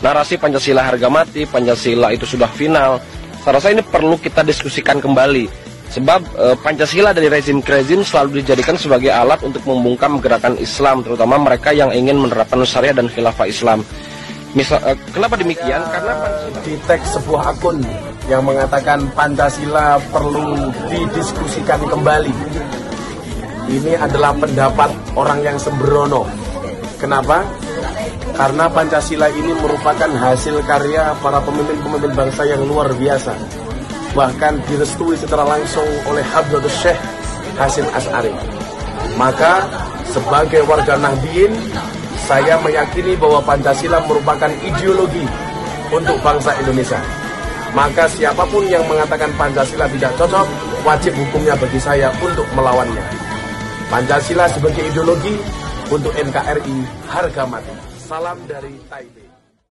narasi Pancasila harga mati, Pancasila itu sudah final. Saya rasa ini perlu kita diskusikan kembali. Sebab Pancasila dari rezim ke rezim selalu dijadikan sebagai alat untuk membungkam gerakan Islam, terutama mereka yang ingin menerapkan syariah dan khilafah Islam. Kenapa demikian? Karena di teks sebuah akun yang mengatakan Pancasila perlu didiskusikan kembali. Ini adalah pendapat orang yang sembrono. Kenapa? Karena Pancasila ini merupakan hasil karya para pemimpin-pemimpin bangsa yang luar biasa. Bahkan direstui secara langsung oleh Habibur Syekh Hasyim Asy'ari. Maka sebagai warga Nahdliyin, saya meyakini bahwa Pancasila merupakan ideologi untuk bangsa Indonesia. Maka siapapun yang mengatakan Pancasila tidak cocok, wajib hukumnya bagi saya untuk melawannya. Pancasila sebagai ideologi untuk NKRI harga mati. Salam dari Taipei.